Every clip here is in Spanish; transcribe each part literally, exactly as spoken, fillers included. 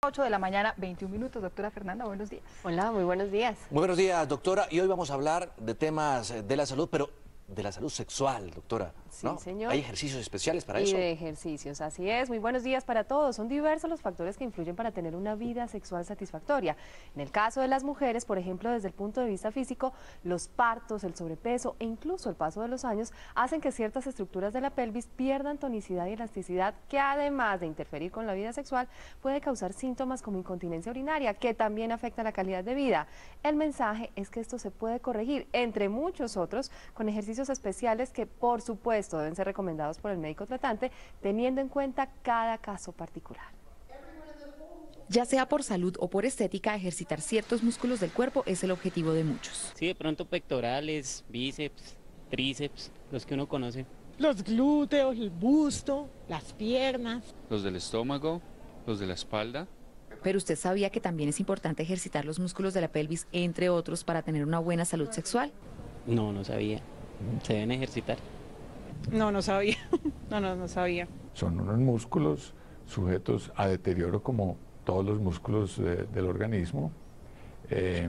ocho de la mañana, veintiún minutos. Doctora Fernanda, buenos días. Hola, muy buenos días. Muy buenos días, doctora. Y hoy vamos a hablar de temas de la salud, pero de la salud sexual, doctora, ¿no? Sí, señor. ¿Hay ejercicios especiales para Y eso? de ejercicios, así es. Muy buenos días para todos. Son diversos los factores que influyen para tener una vida sexual satisfactoria. En el caso de las mujeres, por ejemplo, desde el punto de vista físico, los partos, el sobrepeso e incluso el paso de los años hacen que ciertas estructuras de la pelvis pierdan tonicidad y elasticidad, que además de interferir con la vida sexual, puede causar síntomas como incontinencia urinaria, que también afecta la calidad de vida. El mensaje es que esto se puede corregir, entre muchos otros, con ejercicios especiales que, por supuesto, deben ser recomendados por el médico tratante, teniendo en cuenta cada caso particular. Ya sea por salud o por estética, ejercitar ciertos músculos del cuerpo es el objetivo de muchos. Sí, de pronto pectorales, bíceps, tríceps, los que uno conoce. Los glúteos, el busto, las piernas. Los del estómago, los de la espalda. Pero usted sabía que también es importante ejercitar los músculos de la pelvis, entre otros, para tener una buena salud sexual. No, no sabía. Se deben ejercitar. No, no sabía. No, no, no sabía. Son unos músculos sujetos a deterioro como todos los músculos de, del organismo. Eh,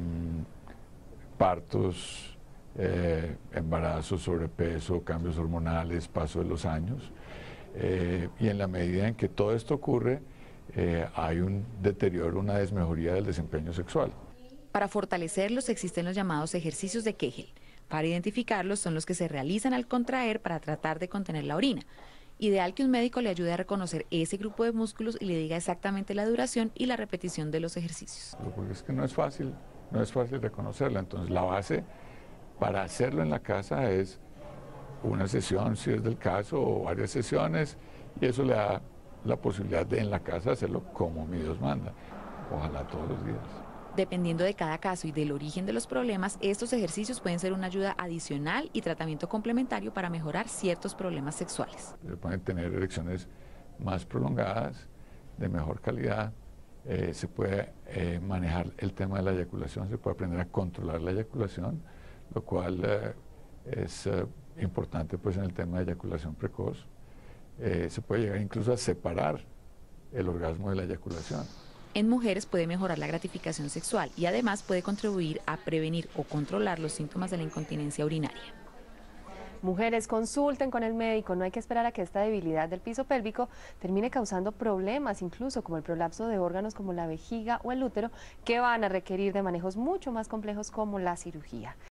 partos, eh, embarazos, sobrepeso, cambios hormonales, paso de los años. Eh, y en la medida en que todo esto ocurre, eh, hay un deterioro, una desmejoría del desempeño sexual. Para fortalecerlos existen los llamados ejercicios de Kegel. Para identificarlos son los que se realizan al contraer para tratar de contener la orina. Ideal que un médico le ayude a reconocer ese grupo de músculos y le diga exactamente la duración y la repetición de los ejercicios. Porque es que no es fácil, no es fácil reconocerla. Entonces la base para hacerlo en la casa es una sesión, si es del caso, o varias sesiones, y eso le da la posibilidad de en la casa hacerlo como mi Dios manda. Ojalá todos los días. Dependiendo de cada caso y del origen de los problemas, estos ejercicios pueden ser una ayuda adicional y tratamiento complementario para mejorar ciertos problemas sexuales. Se pueden tener erecciones más prolongadas, de mejor calidad, eh, se puede eh, manejar el tema de la eyaculación, se puede aprender a controlar la eyaculación, lo cual eh, es eh, importante pues, en el tema de eyaculación precoz. Eh, se puede llegar incluso a separar el orgasmo de la eyaculación. En mujeres puede mejorar la gratificación sexual y además puede contribuir a prevenir o controlar los síntomas de la incontinencia urinaria. Mujeres, consulten con el médico, no hay que esperar a que esta debilidad del piso pélvico termine causando problemas, incluso como el prolapso de órganos como la vejiga o el útero, que van a requerir de manejos mucho más complejos como la cirugía.